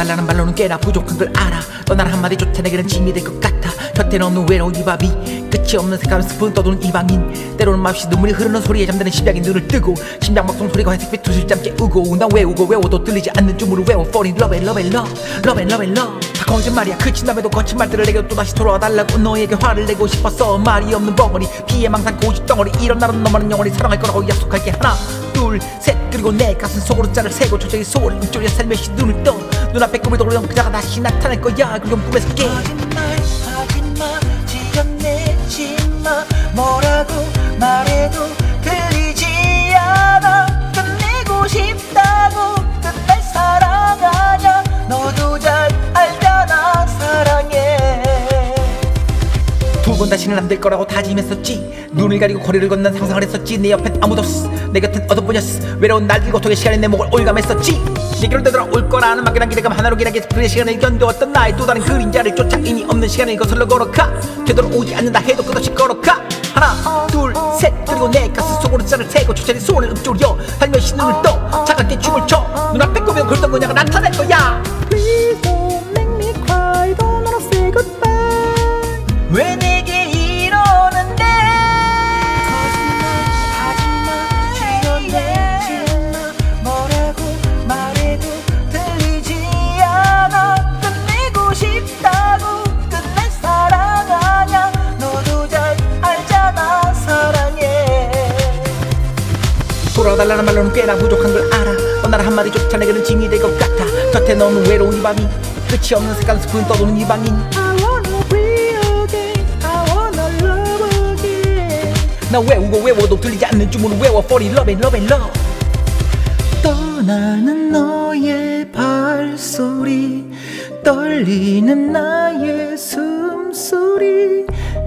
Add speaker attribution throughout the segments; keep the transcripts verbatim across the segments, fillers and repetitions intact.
Speaker 1: 돌아달라는 말로는 꽤나 부족한 걸 알아. 떠나는 한마디조차 내게는 짐이 될 것 같아. 곁에는 없는 외로운 이 밤이 끝이 없는 색감의 스푼 떠도는 이방인. 때로는 맘없이 눈물이 흐르는 소리에 잠드는 심장이 눈을 뜨고 심장 막동 소리가 회색빛 두실잠 깨우고 나 외우고 외워도 들리지 않는 주문을 외워 Fall in love and love and love love and love and love. 다 거짓말이야. 그친 남에도 거친 말들을 내게 또다시 돌아와달라고 너에게 화를 내고 싶었어. 말이 없는 벙어리 피해망상 고집 덩어리. 이런 나는 너만은 영원히 사랑할 거라고 약속할게. 하나 둘 셋 그리고 내 가슴 속으로 짤을 세고 조정의 소울 입조리에 살며시 눈을 떠. 눈앞에 꿈을 돌리던 그자가 다시 나타날 거야. 그리고 꿈에서 깨.
Speaker 2: 거짓말 하지마 지어내지마 뭐라고 말해도 들리지 않아. 끝내고 싶다고 끝날 사랑 아냐. 너도 잘 알잖아 사랑해.
Speaker 1: 두 번 다시는 안 될 거라고 다짐했었지. 눈을 가리고 거리를 건넌 상상을 했었지. 내 옆엔 아무도 없어. 내 곁엔 어둠뿐이었어. 외로운 날들 고통의 시간이 내 목을 올감했었지. 내게로 되돌아올 거라는 막연한 기대감 하나로 길하게 그의 시간을 견뎌왔던 나의 또 다른 그림자를 쫓아 의미 없는 시간을 거슬러 걸어가. 되돌아오지 않는다 해도 끝없이 걸어가. 하나 둘 셋 그리고 내 가슴 속으로 짤을 세고 조차리 소원을 읊조려 살며시 눈을 떠 차갑게 춤을 춰. 눈앞에 꾸며 굴던 그녀가 나타날 거야.
Speaker 2: Please don't make me cry. Don't wanna say goodbye. 왜 내게 이러는데. 거짓말 하지마 지어내지마 뭐라고 말해도 들리지 않아. 끝내고 싶다고 끝날 사랑 아냐. 너도 잘 알잖아 사랑해.
Speaker 1: 돌아달라는 말로는 꽤나 부족한 걸 알아. 떠나는 한마디조차 내게는 짐이 될 것 같아. 곁에 너는 외로운 이 밤이 끝이 없는 색감 스푼 떠도는 이방인.
Speaker 2: I wanna breathe again. I wanna love again.
Speaker 1: 나 외우고 외워도 들리지 않는 주문을 외워 Fall in love and love and love.
Speaker 2: 떠나는 너의 발소리 떨리는 나의 숨소리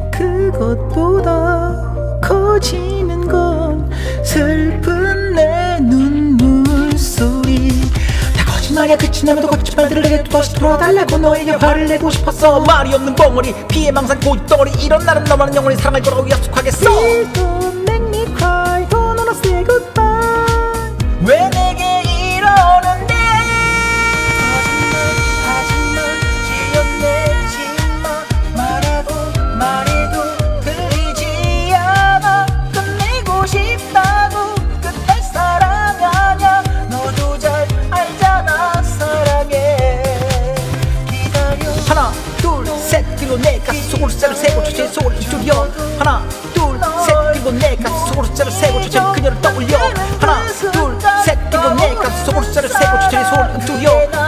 Speaker 2: 그것보다 커지는 건 슬픈 내 눈물 소리.
Speaker 1: 다 거짓말이야. 끝이 나면도 거짓말들을 내게 또다시 돌아달라고 너에게 화를 내고 싶었어. 말이 없는 벙어리 피해망상 고집 덩어리. 이런 나는 너만은 영원히 사랑할 거라고 약속하겠어.
Speaker 2: Please don't make me cry. Don't wanna say goodbye. 왜 내게 이러는데. 거짓말 하지마 지어내지마 말하고 말해도 들리지 않아. 끝내고 싶다고 끝날 사랑 아냐. 너도 잘 알잖아 사랑해. 기다려.
Speaker 1: 하나 둘 셋 그리고 내 가슴 속으로 짤을 세고 조차의 소원을 읊조려. 하나 둘 셋 그리고 내 가슴 속으로 짤을 세고 조차의 그녀를 떠올려. 하나 둘 셋 그리고 내 가슴 속으로 짤을 세고 조차의 소원을 읊조려.